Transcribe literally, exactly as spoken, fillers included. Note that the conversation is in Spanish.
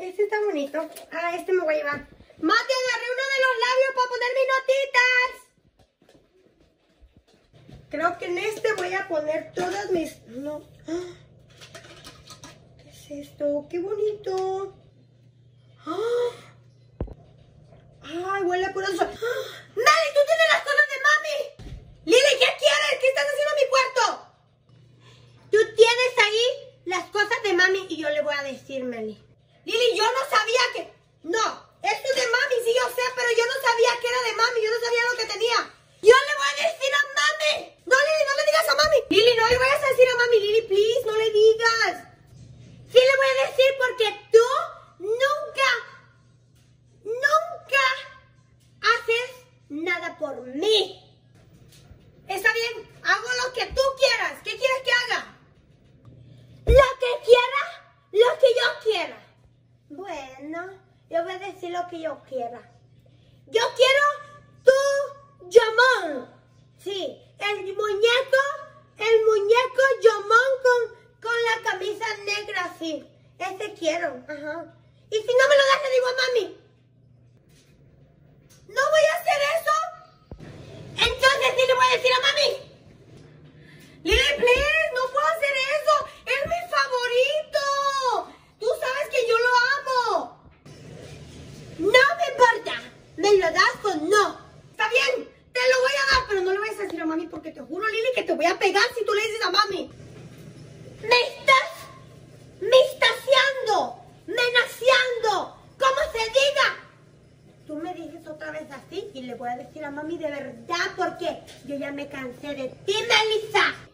Este está bonito. Ah, este me voy a llevar. Mate, agarré uno de los labios para poner mis notitas. Creo que en este voy a poner todas mis... No. ¿Qué es esto? ¡Qué bonito! ¡Ay, huele a puro sol! ¡Meli, tú tienes las cosas de mami! ¡Lili, ¿qué quieres? ¿Qué estás haciendo en mi cuarto? Tú tienes ahí las cosas de mami y yo le voy a decir, Meli. Lili, yo no sabía que... No, esto es de mami, sí yo sé, pero yo no sabía que era de mami, yo no sabía lo que tenía. Yo le voy a decir a mami. No, Lili, no le digas a mami. Lili, no le vayas a decir a mami, Lili, please, no le digas. Sí le voy a decir porque tú nunca, nunca haces nada por mí. Está bien, hago lo que tú quieras. ¿Qué quieres que haga? Lo que quiera, lo que yo quiera. Bueno, yo voy a decir lo que yo quiera. Yo quiero tu Yomón. Sí, el muñeco, el muñeco Yomón con, con la camisa negra así. Ese quiero, ajá. Y si no me lo das, le digo a mami. ¿No voy a hacer eso? Entonces sí le voy a decir a mami. Lili, please, no puedo hacer eso. Es mi favorito. Tú sabes que yo lo amo. No me importa. ¿Me lo das o no? Está bien, te lo voy a dar, pero no le vayas a decir a mami porque te juro, Lili, que te voy a pegar si tú le dices a mami. Me estás mistaciando, menaciando, como se diga. Tú me dices otra vez así y le voy a decir a mami de verdad porque yo ya me cansé de ti, Melissa.